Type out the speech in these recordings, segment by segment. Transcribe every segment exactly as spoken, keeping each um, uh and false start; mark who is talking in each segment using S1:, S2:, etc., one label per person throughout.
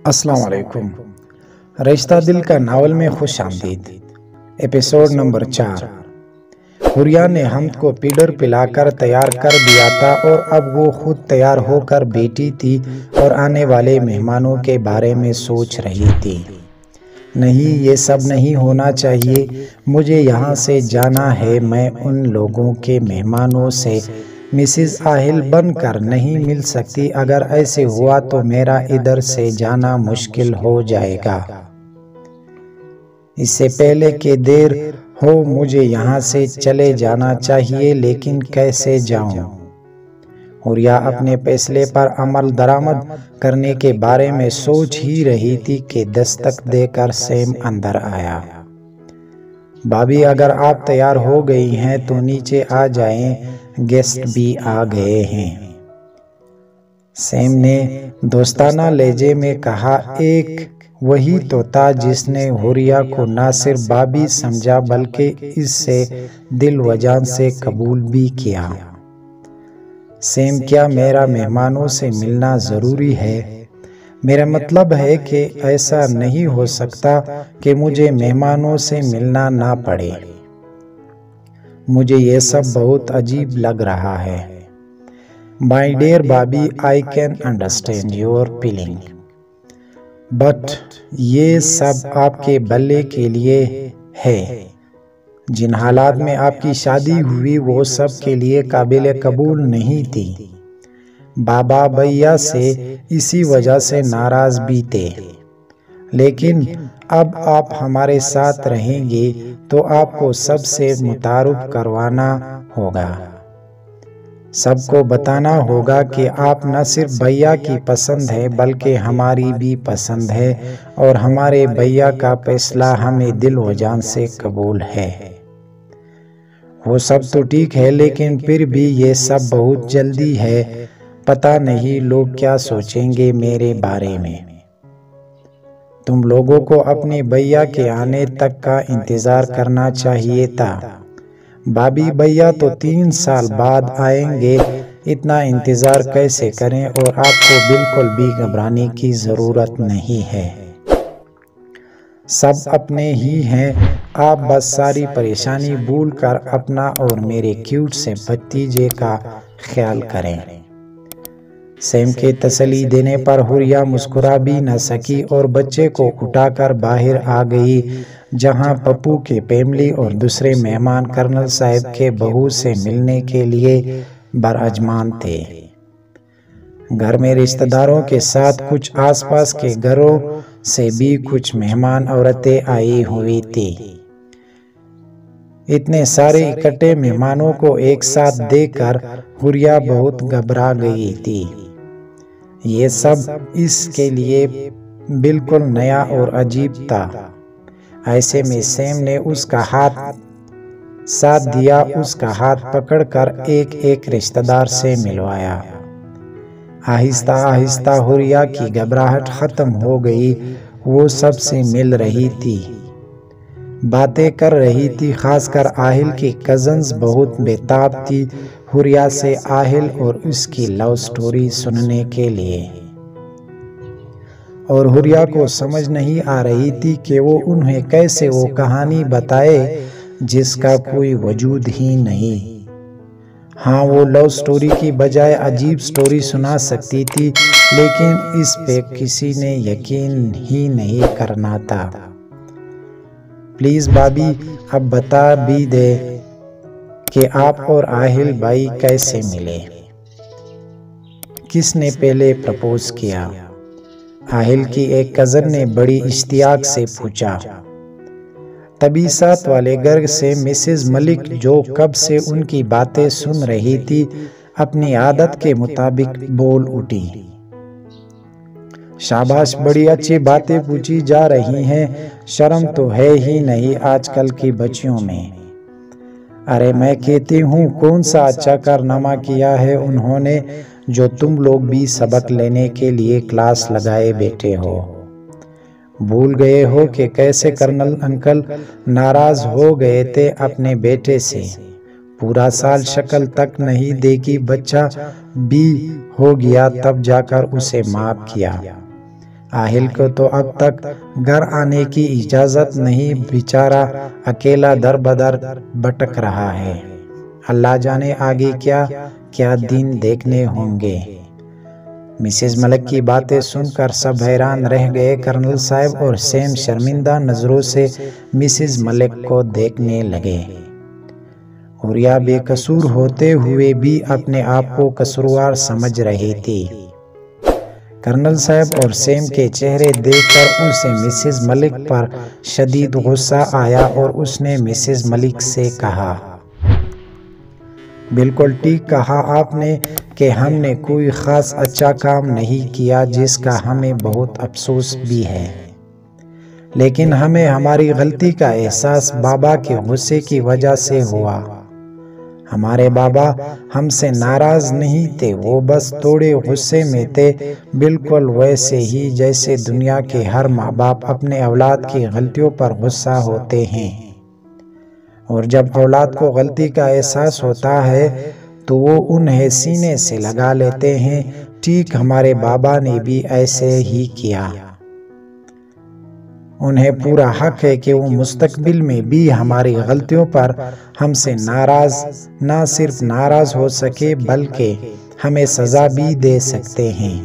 S1: السلام علیکم۔ رشتہ دل کا ناول میں خوش آمدید۔ ایپیسوڈ نمبر چار۔ حوریا نے حمد کو پیڈر پلا کر تیار کر دیا تھا اور اب وہ خود تیار ہو کر بیٹھی تھی اور آنے والے مہمانوں کے بارے میں سوچ رہی تھی۔ نہیں، یہ سب نہیں ہونا چاہیے، مجھے یہاں سے جانا ہے۔ میں ان لوگوں کے مہمانوں سے مسز آہل بن کر نہیں مل سکتی۔ اگر ایسے ہوا تو میرا ادھر سے جانا مشکل ہو جائے گا۔ اس سے پہلے کہ دیر ہو مجھے یہاں سے چلے جانا چاہیے، لیکن کیسے جاؤں؟ حوریا اپنے فیصلے پر عمل درآمد کرنے کے بارے میں سوچ ہی رہی تھی کہ دستک دے کر سیم اندر آیا۔ بھابھی، اگر آپ تیار ہو گئی ہیں تو نیچے آ جائیں، گیسٹ بھی آ گئے ہیں۔ سیم نے دوستانہ لہجے میں کہا۔ ایک وہی تو تھا جس نے حوریا کو نہ صرف بھابھی سمجھا بلکہ اس سے دل و جان سے قبول بھی کیا۔ سیم، کیا میرا مہمانوں سے ملنا ضروری ہے؟ میرا مطلب ہے کہ ایسا نہیں ہو سکتا کہ مجھے مہمانوں سے ملنا نہ پڑے۔ مجھے یہ سب بہت عجیب لگ رہا ہے۔ My dear بھابھی، I can understand your feeling. But یہ سب آپ کے بھلے کے لیے ہے۔ جن حالات میں آپ کی شادی ہوئی وہ سب کے لیے قابل قبول نہیں تھی۔ بابا بھیا سے اسی وجہ سے ناراض بھی تھے، لیکن اب آپ ہمارے ساتھ رہیں گے تو آپ کو سب سے متعارف کروانا ہوگا۔ سب کو بتانا ہوگا کہ آپ نہ صرف بھیا کی پسند ہے بلکہ ہماری بھی پسند ہے، اور ہمارے بھیا کا فیصلہ ہمیں دل و جان سے قبول ہے۔ وہ سب تو ٹھیک ہے، لیکن پھر بھی یہ سب بہت جلدی ہے۔ پتہ نہیں لوگ کیا سوچیں گے میرے بارے میں۔ تم لوگوں کو اپنے بھیا کے آنے تک کا انتظار کرنا چاہیے تھا۔ بھابھی، بھیا تو تین سال بعد آئیں گے، اتنا انتظار کیسے کریں؟ اور آپ کو بالکل بھی گھبرانے کی ضرورت نہیں ہے۔ سب اپنے ہی ہیں، آپ بس ساری پریشانی بھول کر اپنا اور میرے کیوٹ سے بھتیجے کا خیال کریں۔ سیم کے تسلی دینے پر حوریا مسکرا بھی نہ سکی اور بچے کو اٹھا کر باہر آ گئی، جہاں پپو کے فیملی اور دوسرے مہمان کرنل صاحب کے بہو سے ملنے کے لیے براجمان تھے۔ گھر میں رشتہ داروں کے ساتھ کچھ آس پاس کے گھروں سے بھی کچھ مہمان عورتیں آئی ہوئی تھی۔ اتنے سارے اکٹھے مہمانوں کو ایک ساتھ دیکھ کر حوریا بہت گھبرا گئی تھی۔ یہ سب اس کے لیے بالکل نیا اور عجیب تھا۔ ایسے میں سیم نے اس کا ہاتھ ساتھ دیا، اس کا ہاتھ پکڑ کر ایک ایک رشتہ دار سے ملوایا۔ آہستہ آہستہ حوریا کی گھبراہٹ ختم ہو گئی۔ وہ سب سے مل رہی تھی، باتیں کر رہی تھی، خاص کر آہل کی کزنز بہت بےتاب تھی حوریا سے آہل اور اس کی لو سٹوری سننے کے لیے، اور حوریا کو سمجھ نہیں آ رہی تھی کہ وہ انہیں کیسے وہ کہانی بتائے جس کا کوئی وجود ہی نہیں۔ ہاں، وہ لو سٹوری کی بجائے عجیب سٹوری سنا سکتی تھی، لیکن اس پہ کسی نے یقین ہی نہیں کرنا تھا۔ پلیز بھابھی، اب بتا بھی دے کہ آپ اور آہل بھائی کیسے ملے؟ کس نے پہلے پرپوز کیا؟ آہل کی ایک کزن نے بڑی اشتیاق سے پوچھا۔ تبھی ساتھ والے گھر سے مسز ملک، جو کب سے ان کی باتیں سن رہی تھی، اپنی عادت کے مطابق بول اٹھی۔ شاباش، بڑی اچھی باتیں پوچھی جا رہی ہیں، شرم تو ہے ہی نہیں آج کل کی بچیوں میں۔ ارے میں کہتی ہوں، کون سا اچھا کارنامہ کیا ہے انہوں نے جو تم لوگ بھی سبق لینے کے لیے کلاس لگائے بیٹھے ہو؟ بھول گئے ہو کہ کیسے کرنل انکل ناراض ہو گئے تھے اپنے بیٹے سے؟ پورا سال شکل تک نہیں دیکھی، بچہ بھی ہو گیا تب جا کر اسے معاف کیا۔ آہل کو تو اب تک گھر آنے کی اجازت نہیں، بیچارہ اکیلا در بدر بھٹک رہا ہے۔ اللہ جانے آگے کیا کیا دن دیکھنے ہوں گے۔ مسز ملک کی باتیں سن کر سب حیران رہ گئے۔ کرنل صاحب اور سیم شرمندہ نظروں سے مسز ملک کو دیکھنے لگے۔ حوریہ بے قصور ہوتے ہوئے بھی اپنے آپ کو قصوروار سمجھ رہی تھی۔ کرنل صاحب اور سیم کے چہرے دیکھ کر اسے مسز ملک پر شدید غصہ آیا اور اس نے مسز ملک سے کہا، بالکل ٹھیک کہا آپ نے کہ ہم نے کوئی خاص اچھا کام نہیں کیا، جس کا ہمیں بہت افسوس بھی ہے، لیکن ہمیں ہماری غلطی کا احساس بابا کے غصے کی وجہ سے ہوا۔ ہمارے بابا ہم سے ناراض نہیں تھے، وہ بس تھوڑے غصے میں تھے، بالکل ویسے ہی جیسے دنیا کے ہر ماں باپ اپنے اولاد کی غلطیوں پر غصہ ہوتے ہیں، اور جب اولاد کو غلطی کا احساس ہوتا ہے تو وہ انہیں سینے سے لگا لیتے ہیں۔ ٹھیک ہمارے بابا نے بھی ایسے ہی کیا۔ انہیں پورا حق ہے کہ وہ مستقبل میں بھی ہماری غلطیوں پر ہم سے ناراض نہ صرف ناراض ہو سکے بلکہ ہمیں سزا بھی دے سکتے ہیں۔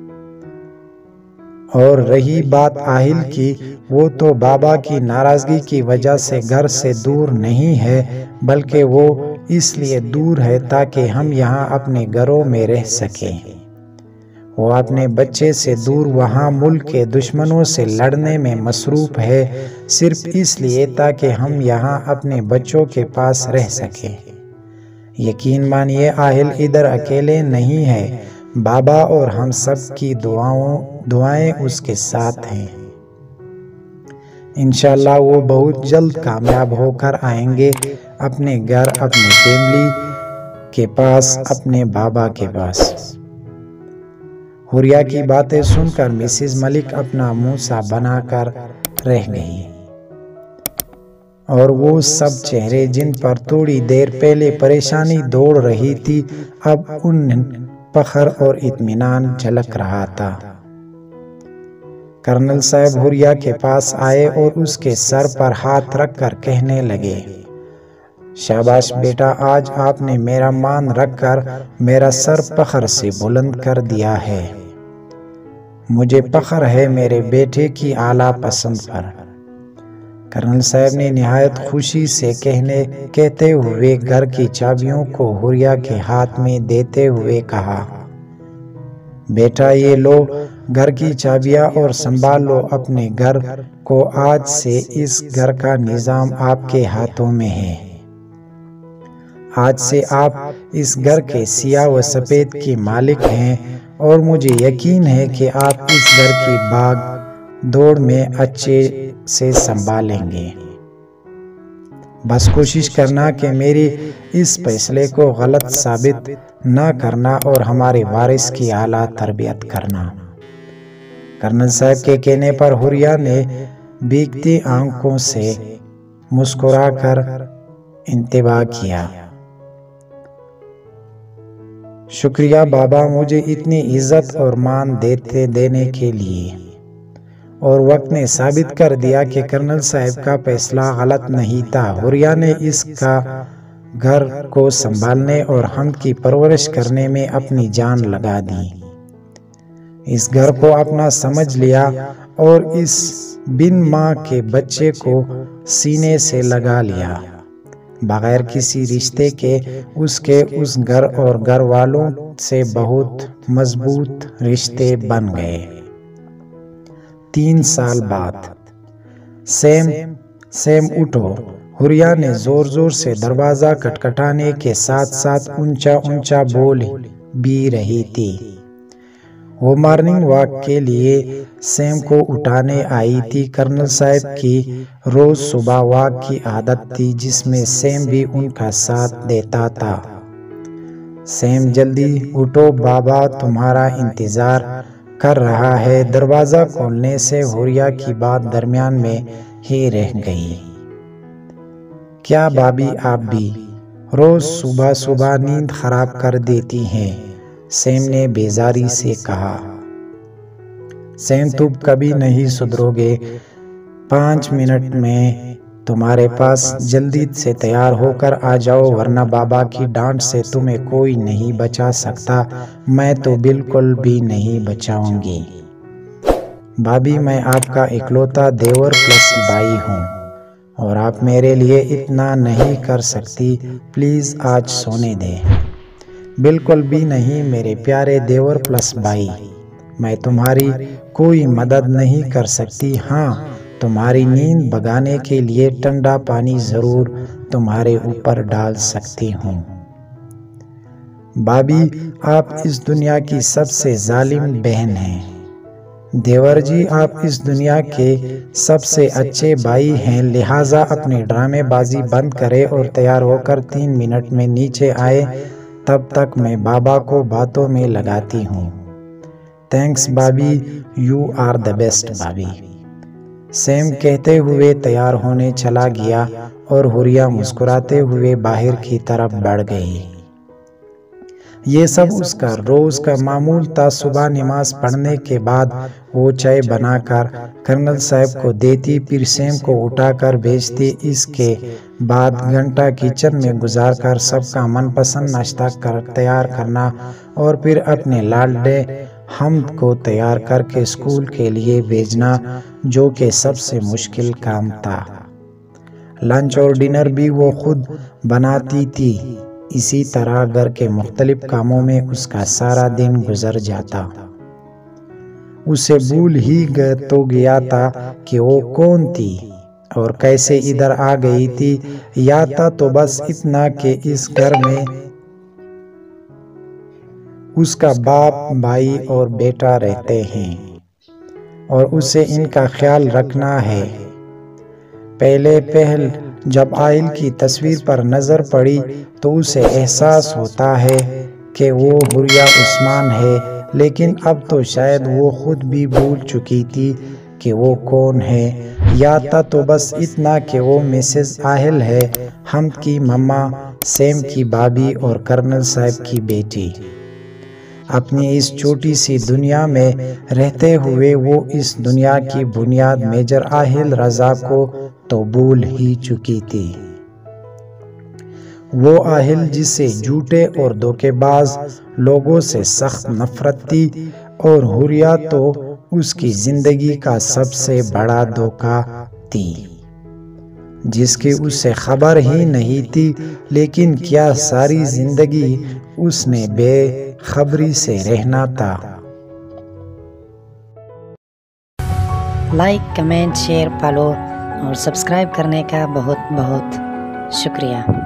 S1: اور رہی بات آہل کی، وہ تو بابا کی ناراضگی کی وجہ سے گھر سے دور نہیں ہے، بلکہ وہ اس لیے دور ہے تاکہ ہم یہاں اپنے گھروں میں رہ سکیں۔ وہ اپنے بچے سے دور وہاں ملک کے دشمنوں سے لڑنے میں مصروف ہے، صرف اس لیے تاکہ ہم یہاں اپنے بچوں کے پاس رہ سکیں۔ یقین مانیے آہل ادھر اکیلے نہیں ہے، بابا اور ہم سب کی دعاؤں دعائیں اس کے ساتھ ہیں۔ انشاءاللہ وہ بہت جلد کامیاب ہو کر آئیں گے اپنے گھر، اپنی فیملی کے پاس، اپنے بابا کے پاس۔ حوریہ کی باتیں سن کر مسز ملک اپنا منہ سا بنا کر رہ گئی، اور وہ سب چہرے جن پر تھوڑی دیر پہلے پریشانی دوڑ رہی تھی، اب ان فخر اور اطمینان جھلک رہا تھا۔ کرنل صاحب حوریہ کے پاس آئے اور اس کے سر پر ہاتھ رکھ کر کہنے لگے، شاباش بیٹا، آج آپ نے میرا مان رکھ کر میرا سر فخر سے بلند کر دیا ہے۔ مجھے فخر ہے میرے بیٹے کی اعلیٰ پسند پر۔ کرنل صاحب نے نہایت خوشی سے کہنے کہتے ہوئے گھر کی چابیوں کو حوریہ کے ہاتھ میں دیتے ہوئے کہا، بیٹا یہ لو گھر کی چابیاں اور سنبھال لو اپنے گھر کو، آج سے اس گھر کا نظام آپ کے ہاتھوں میں ہے۔ آج سے آپ اس گھر کے سیاہ و سفید کی مالک ہیں، اور مجھے یقین ہے کہ آپ اس گھر کی بھاگ دوڑ میں اچھے سے سنبھالیں گے۔ بس کوشش کرنا کہ میری اس فیصلے کو غلط ثابت نہ کرنا اور ہمارے وارث کی اعلیٰ تربیت کرنا۔ کرنل صاحب کے کہنے پر حوریہ نے بھیگتی آنکھوں سے مسکرا کر انتباہ کیا۔ شکریہ بابا، مجھے اتنی عزت اور مان دیتے دینے کے لیے، اور وقت نے ثابت کر دیا کہ کرنل صاحب کا فیصلہ غلط نہیں تھا۔ حوریہ نے اس کا گھر کو سنبھالنے اور حمد کی پرورش کرنے میں اپنی جان لگا دی، اس گھر کو اپنا سمجھ لیا اور اس بن ماں کے بچے کو سینے سے لگا لیا۔ بغیر کسی رشتے کے اس کے اس گھر اور گھر والوں سے بہت مضبوط رشتے بن گئے۔ تین سال بعد سیم سیم اٹھو، حوریہ نے زور زور سے دروازہ کھٹکھٹانے کے ساتھ ساتھ اونچا اونچا بول بھی رہی تھی۔ وہ مارننگ واک کے لیے سیم کو اٹھانے آئی تھی۔ کرنل صاحب کی روز صبح واک کی عادت تھی جس میں سیم بھی ان کا ساتھ دیتا تھا۔ سیم جلدی اٹھو، بابا تمہارا انتظار کر رہا ہے۔ دروازہ کھولنے سے حوریہ کی بات درمیان میں ہی رہ گئی۔ کیا بھابی آپ بھی روز صبح صبح نیند خراب کر دیتی ہیں؟ سیم نے بیزاری سے کہا۔ سیم تم کبھی نہیں سدھرو گے، پانچ منٹ میں تمہارے پاس جلدی سے تیار ہو کر آ جاؤ، ورنہ بابا کی ڈانٹ سے تمہیں کوئی نہیں بچا سکتا، میں تو بالکل بھی نہیں بچاؤں گی۔ بھابھی میں آپ کا اکلوتا دیور پلس بھائی ہوں اور آپ میرے لیے اتنا نہیں کر سکتی، پلیز آج سونے دیں۔ بالکل بھی نہیں میرے پیارے دیور پلس بھائی، میں تمہاری کوئی مدد نہیں کر سکتی، ہاں تمہاری نیند بھگانے کے لیے ٹھنڈا پانی ضرور تمہارے اوپر ڈال سکتی ہوں۔ بھابھی آپ اس دنیا کی سب سے ظالم بہن ہیں۔ دیور جی آپ اس دنیا کے سب سے اچھے بھائی ہیں، لہٰذا اپنی ڈرامے بازی بند کرے اور تیار ہو کر تین منٹ میں نیچے آئے، تب تک میں بابا کو باتوں میں لگاتی ہوں۔ تھینکس بھابھی، یو آر دا بیسٹ بھابھی، سیم کہتے ہوئے تیار ہونے چلا گیا اور حوریہ مسکراتے ہوئے باہر کی طرف بڑھ گئی۔ یہ سب اس کا روز کا معمول تھا۔ صبح نماز پڑھنے کے بعد وہ چائے بنا کر کرنل صاحب کو دیتی، پھر سیم کو اٹھا کر بھیجتی، اس کے بعد گھنٹہ کچن میں گزار کر سب کا من پسند ناشتہ کر تیار کرنا اور پھر اپنے لاڈلے حمد کو تیار کر کے اسکول کے لیے بھیجنا، جو کہ سب سے مشکل کام تھا۔ لنچ اور ڈنر بھی وہ خود بناتی تھی۔ اسی طرح گھر کے مختلف کاموں میں اس کا سارا دن گزر جاتا۔ اسے بھول ہی تو گیا تھا کہ وہ کون تھی اور کیسے ادھر آ گئی تھی۔ یاد تھا تو بس اتنا کہ اس گھر میں اس کا باپ، بھائی اور بیٹا رہتے ہیں اور اسے ان کا خیال رکھنا ہے۔ پہلے پہل جب آئل کی تصویر پر نظر پڑی تو اسے احساس ہوتا ہے کہ وہ حوریہ عثمان ہے، لیکن اب تو شاید وہ خود بھی بھول چکی تھی کہ وہ کون ہے۔ یاد تھا تو بس اتنا کہ وہ مسز آہل ہے، حمد کی مما، سیم کی بھابھی اور کرنل صاحب کی بیٹی۔ اپنی اس چھوٹی سی دنیا میں رہتے ہوئے وہ اس دنیا کی بنیاد میجر آہل رضا کو تو بھول ہی چکی تھی۔ وہ آہل جسے جھوٹے اور دھوکے باز لوگوں سے سخت نفرت تھی، اور حوریہ تو اس کی زندگی کا سب سے بڑا دھوکہ تھی، جس کی اسے خبر ہی نہیں تھی، لیکن کیا ساری زندگی اس نے بے خبری سے رہنا تھا۔
S2: لائک، کمنٹ، شیئر، فالو اور سبسکرائب کرنے کا بہت بہت شکریہ۔